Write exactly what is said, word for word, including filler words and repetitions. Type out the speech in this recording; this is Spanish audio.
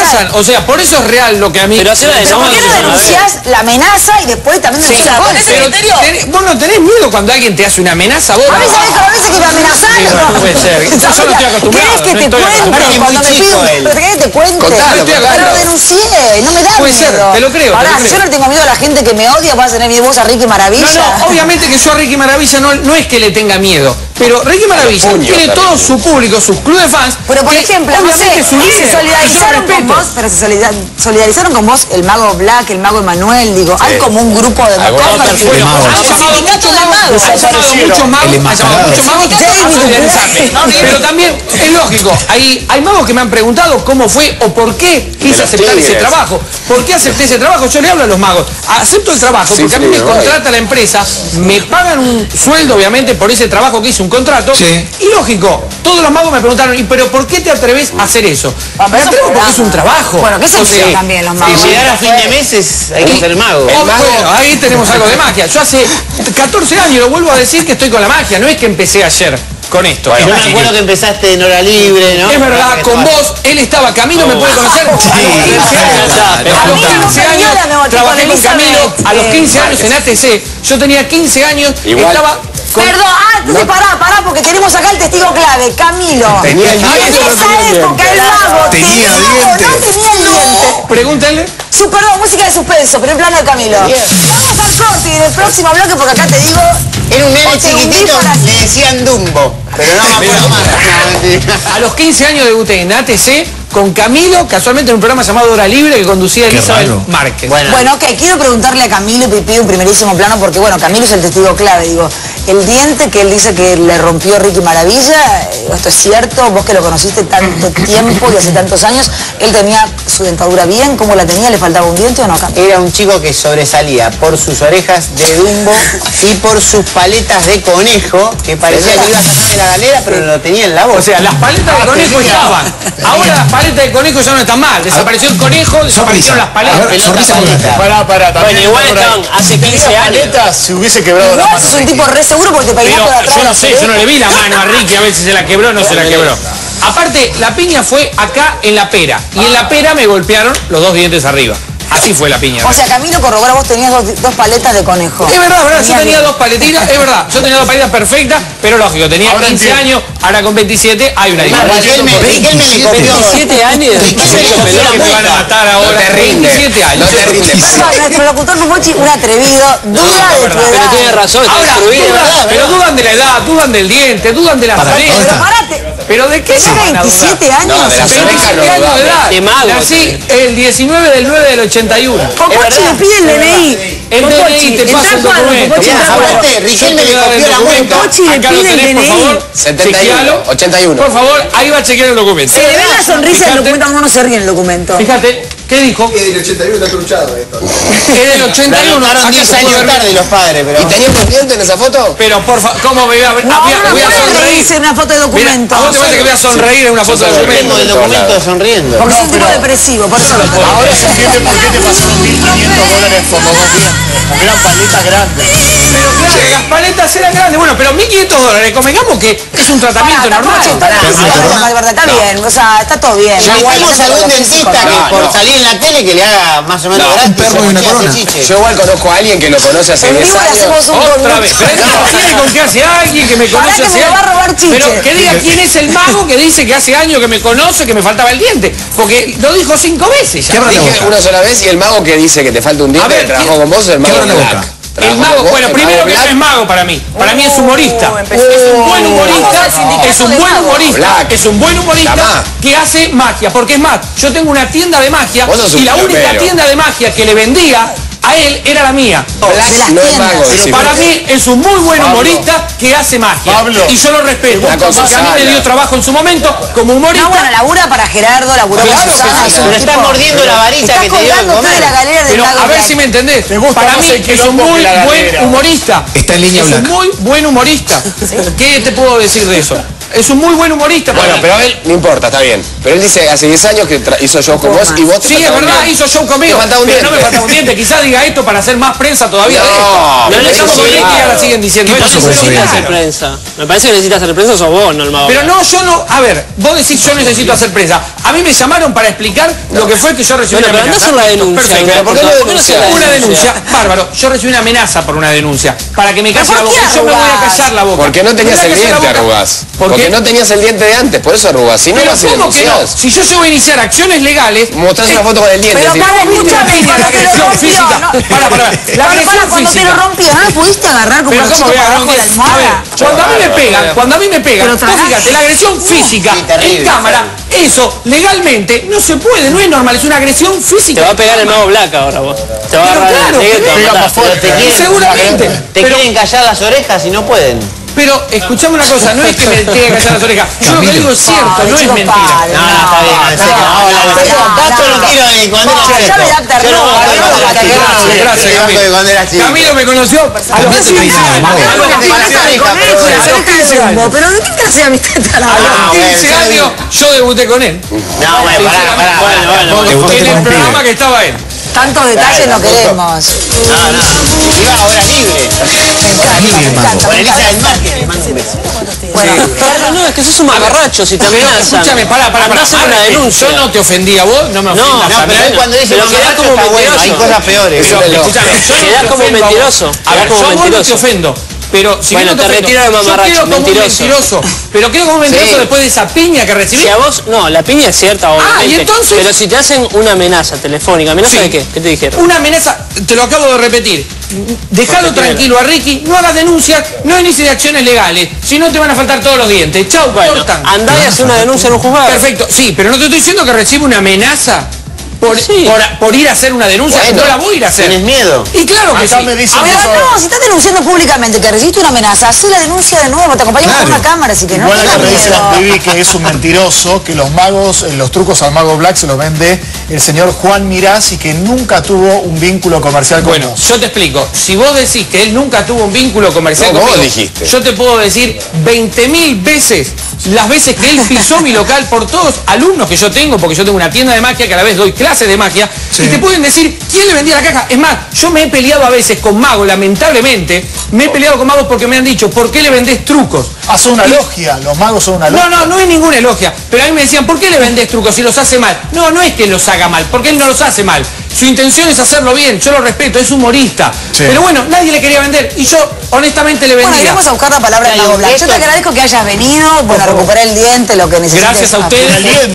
amenazan, o sea, por eso es real lo que a mí... Pero, hacer pero ¿por qué no denunciás la amenaza y después también sí, denunciás vos, la pero tenés, vos no tenés miedo cuando alguien te hace una amenaza, vos... A mí sabés que a veces que me amenazaron. Sí, bueno, puede ser. Yo no estoy acostumbrado. ¿Querés que no te estoy cuente cuando me pido? ¿Pero querés que te cuente? Contalo, Pero contalo. lo denuncié, no me da Puede miedo. ser, te lo creo, Pará, te lo creo. yo no tengo miedo a la gente que me odia, vas a tener miedo vos a Ricky Maravilla. No, no, obviamente que yo a Ricky Maravilla no, no es que le tenga miedo, pero Ricky Maravilla puños, tiene también. todo su público, sus clubes de fans. Pero por que ejemplo, no sé, obviamente es su se líder, solidarizaron yo lo con respeto. vos, pero se solidar- solidarizaron con vos el mago Black, el mago Emanuel, digo, hay como un grupo de Algunos macabros. perfiles. Bueno, magos. han llamado Sindicato muchos de magos, magos. han llamado muchos magos, El han llamado enmascarado. muchos magos a David solidarizarme. Black. Pero también es lógico, hay, hay magos que me han preguntado cómo fue o por qué quise los aceptar ese tigres. trabajo. ¿Por qué acepté ese trabajo? Yo le hablo a los magos. Acepto el trabajo Sí, porque a mí sí, me right. contrata la empresa, me pagan un sueldo obviamente por ese trabajo que hice, un contrato. Sí. Y lógico, todos los magos me preguntaron, ¿y pero por qué te atreves a hacer eso? Ah, Me pero atrevo eso porque es es un trabajo. Bueno, que se O sea, hicieron también los magos. Si llegar a fin de meses hay que ser mago. Oh, bueno, ahí tenemos algo de magia. Yo hace catorce años, lo vuelvo a decir, que estoy con la magia. No es que empecé ayer con esto. Yo Es me magia. acuerdo que empezaste en hora libre, ¿no? Es verdad, con vos, él estaba, Camilo me puede conocer. A los quince años, a los quince años trabajé con Camilo, a los quince años en A T C. Yo tenía quince años, Igual. estaba con... Perdón, ah, entonces pará, pará, porque tenemos acá el testigo clave, Camilo. Tenía el En diente o no esa tenía el época diente? el mago Tenía tenía o dientes. no tenía el diente. Pregúntale. Su, perdón, música de suspenso, pero en plano de Camilo. Vamos al corte y en el próximo bloque, porque acá te digo... Era un nene o te hundí chiquitito, para- le decían Dumbo. Pero no me acuerdo más. No, mentira. A los quince años debuté en A T C con Camilo, casualmente en un programa llamado Hora Libre que conducía Qué Elizabeth raro. Márquez. Bueno, Bueno, ok, quiero preguntarle a Camilo y pido un primerísimo plano porque, bueno, Camilo es el testigo clave, digo, el diente que él dice que le rompió Ricky Maravilla, eh, ¿esto es cierto? Vos que lo conociste tanto tiempo y hace tantos años, ¿él tenía su dentadura bien? ¿Cómo la tenía? ¿Le faltaba un diente o no, Camilo? era un chico que sobresalía por sus orejas de Dumbo y por sus paletas de conejo, que parecía que iba a sacar de la galera, pero lo tenía en la O boca. sea, las paletas de conejo estaban. Ahora las paletas de conejo ya no están mal. Desapareció el conejo, desaparecieron las A paletas. ver, sonrisa con paleta. Pará, pará, también. Bueno, igual por ahí. estaban hace Si quince tenía años. paleta, se hubiese quebrado la Igual mano. sos un tipo re seguro porque te peinaste Pero de atrás. yo no de sé, la yo no le vi la mano a Ricky a ver si se la quebró o no se la quebró. Aparte, la piña fue acá en la pera. Y en la pera me golpearon los dos dientes arriba. Así fue la piña. O sea, Camilo corrobora, vos tenías dos, dos paletas de conejo. Es verdad, es verdad, yo Tenías tenía bien. dos paletitas, es verdad, yo tenía dos paletas perfectas, pero lógico, tenía Ahora quince entiendo. años, ahora con veintisiete hay una Además, diferencia. Riquelme, Riquelme le copió. veintisiete años, Riquelme le copió la me van a mueca. matar ahora. No te rinde, veintisiete años. no te rinde. Perdón, nuestro locutor Popochi, un atrevido, duda es de tu verdad, edad. Pero tiene razón, está Ahora, destruido. dudan, ¿verdad? pero dudan de la edad, dudan del diente, dudan de las Para, orejas. ¿dónde Pero está? parate, ¿Pero de qué se tenés van a dudar? veintisiete años. No, de las orejas veintisiete no años de dudamos. edad. De mago. Nací el diecinueve del nueve del ochenta y uno. Popochi le pide el D N I. El D N I te pasa el documento. Popochi, Mirá, entra a cuadro. aparte, Riquelme le copió la mueca. Popochi le Acá lo pide el tenés, por D N I. favor. setenta y uno, Chequealo. ochenta y uno. Por favor, ahí va a chequear el documento. Se le ve la sonrisa del Fíjate. documento, no, no se ríe en el documento. Fíjate, ¿qué dijo? Y del ochenta y uno está truchado esto. Es del ochenta y uno. Anotaron acá diez se puede años ver. tarde los padres, pero... ¿Y tenía un diente en esa foto? Pero por favor, ¿cómo me voy a ver? No, voy a, no voy a puede sonreír. reírse en una foto de documento. Mira, ¿a vos te parece que voy a sonreír en una foto de Yo Tengo documento? el documento sonriendo. Porque es un tipo depresivo, por eso lo tengo. Ahora se entiende por qué te pasaron mil quinientos dólares por los dos días. Porque eran paletas grandes. Pero claro, las paletas eran grandes. Bueno, pero mil quinientos dólares, convengamos que es un tratamiento Pará, normal. Popochi, está bien, la verdad, está bien, o sea, está todo bien. Ya Igual, tenemos no sé algún por qué dentista físico, que no, por no. salir en la tele que le haga más o menos No, gratis. un perro y una como corona. hace chiche. Yo igual conozco a alguien que lo conoce hace En diez vivo le años. hacemos un Otra vez. Pero conducto. eso tiene con que hace alguien que me Pará conoce que hace me lo va a años. robar Chiche. Pero que diga quién es el mago que dice que hace años que me conoce, que me faltaba el diente. Porque lo dijo cinco veces ya. ¿Qué habla la Dije boca? una sola vez y el mago que dice que te falta un diente A ver, que trabajó ¿quién- con vos es el mago ¿Qué habla la Black. boca? El Trabajó mago, con vos, bueno, el primero mago que no Black. es mago para mí. Para mí es humorista. Uh, Es un buen humorista. Es un buen humorista. Black. Es un buen humorista Llamá. que hace magia. Porque es más, yo tengo una tienda de magia Vos sos un y la única plomero. tienda de magia que le vendía a él era la mía. Black de las no es tiendas. mago, Pero decime. Para mí es un muy buen Pablo. humorista que hace magia. Pablo. Y yo lo respeto. Una cosa Porque a mí me sana. dio trabajo en su momento como humorista. No, bueno, labura para Gerardo, laburó Claro para que Susana. sí. es un Pero está tipo- mordiendo la varita Está que te dio de colgando toda comer. la galera del Pero mago a ver Black. si me entendés. Te gusta Para más mí el es un quilombo muy que la buen galera. humorista. Está en línea Es un Black. muy buen humorista. ¿Qué te puedo decir de eso? es un muy buen humorista. Bueno, pero a él no importa, está bien. Pero él dice hace diez años que hizo show con vos y vos te Sí, es verdad, hizo show conmigo. Te faltaba un pero no diente. me faltaba un diente. Quizás diga esto para hacer más prensa todavía No, de esto. no No le le estamos hizo con esto y nada. ahora siguen diciendo ¿Qué esto. pasó con eso? Claro. Hacer prensa. Me parece que necesitas hacer prensa, sos vos, no el mago. Pero no, yo no, a ver, vos decís yo necesito hacer prensa. A mí me llamaron para explicar lo que fue que yo recibí Bueno, una pero andá a amenaza. hacer la denuncia. Perfecto. Pero ¿por qué no ¿por qué no denunciás? haces la Una denuncia, bárbaro. Yo recibí una amenaza por una denuncia. Para que me calle la por boca. qué Yo me voy a arrugás? callar la boca. Porque no tenías Me voy el a callar la diente, boca. arrugás. ¿Por Porque qué? no tenías el diente de antes, por eso arrugás. Si no, Pero vas a ¿cómo que no? denunciás. Si yo llego a iniciar acciones legales... Mostrás una foto con el diente. Pero decís, para, ¿Viste la escúchame, línea de cuando te lo agresión rompió, física? no. Para, para, la Pero para, agresión cuando te física. lo rompió, ¿no lo pudiste agarrar como Pero los ¿cómo chicos voy a por agarrar abajo de la un diente? A ver, almohada? cuando a mí me pegan, cuando a mí me pegan, Pero vos tragás. fíjate, la agresión física Sí, terrible. en cámara, eso legalmente no se puede, no es normal, es una agresión física. Te va a pegar el mago Black ahora vos. Te va a Pero agarrar claro, el negro y te va a pega matar. más fuerte. Pero te quieren, Seguramente. te Pero, quieren callar las orejas y no pueden. pero escuchame una cosa, no es que me tenga que callar las orejas. Yo lo que digo es cierto, Padre, no es chicos, mentira. padre, No, no, está bien. en serio, no, vamos a hablar en no, serio. no, Tanto no. lo quiero de cuando No, era ya chico. me da terror, Yo no, no, no, no, no, no, no, Gracias, Yo Camilo. de cuando era chico. Camilo me conoció a los quince años. Pero ¿de qué clase de conejo? A los quince años. Pero ¿de qué clase de amistad están A hablando? los quince bueno, años yo debuté con él. No, bueno, pará, pará. Bueno, bueno, bueno. En el programa que estaba él. Tantos detalles no queremos. No, no. Iba a hora libre. Me encanta, me encanta. Con me Elisa encanta. del Mar, que le mando un beso. Bueno, Claro, no, es que sos un mamarracho si te Pero amenazan. escúchame, pará, pará, Andá pará. a hacer una denuncia. Yo no te ofendí a vos, no me ofendas No, a No, mí. pero él cuando dice Pero mamarracho quedás como está bueno, hay mentiroso. cosas peores. Pero, Pero- escúchame, yo no Quedás te como ofendo a vos. mentiroso, A quedás ver, como yo a vos no te mentiroso. ofendo. Pero si Bueno, bien no te ofendo, retiro de yo mamarracho, quedo como un mentiroso. mentiroso. Pero quedo como un mentiroso Sí. después de esa piña que recibí. Si a vos, no, la piña es cierta, obviamente. ¿y entonces? Pero si te hacen una amenaza telefónica, ¿amenaza Sí. de qué? ¿Qué te dijeron? Una amenaza, te lo acabo de repetir. Dejalo Porque tranquilo a Ricky, no hagas denuncias, no inicies acciones legales. Si no te van a faltar todos los dientes. Chau, Bueno, cortan. andá y hacer una denuncia en un juzgado. Perfecto, sí, pero no te estoy diciendo que recibe una amenaza por, Sí. por, por ir a hacer una denuncia, Bueno, no la voy a ir a hacer. ¿Tienes miedo? Y claro que Acá sí. me dicen A que ver, eso- pero no, si estás denunciando públicamente que recibiste una amenaza, hacé la denuncia de nuevo, te acompañamos con una cámara, así que no Igual acá tengas me dice miedo. la Vivi que es un mentiroso, que los magos, eh, los trucos al mago Black se los vende el señor Juan Mirás y que nunca tuvo un vínculo comercial con Bueno, vos. yo te explico. Si vos decís que él nunca tuvo un vínculo comercial No, vos conmigo, dijiste. yo te puedo decir veinte mil veces las veces que él pisó mi local por todos alumnos que yo tengo, porque yo tengo una tienda de magia que a la vez doy clases de magia, Sí. y te pueden decir quién le vendía la caja. Es más, yo me he peleado a veces con magos, lamentablemente, me he peleado con magos porque me han dicho, ¿por qué le vendés trucos? Ah, son una Y- logia, los magos son una logia. No, no, no es ninguna elogia. Pero a mí me decían, ¿por qué le vendés trucos si los hace mal? No, no es que los haga mal, porque él no los hace mal. Su intención es hacerlo bien, yo lo respeto, es humorista. Sí. Pero bueno, nadie le quería vender y yo honestamente le vendía. Bueno, iremos a buscar la palabra del Hay un mago Black. Yo te gesto. agradezco que hayas venido, bueno, recuperar el diente, lo que necesites. Gracias a hacer. ustedes.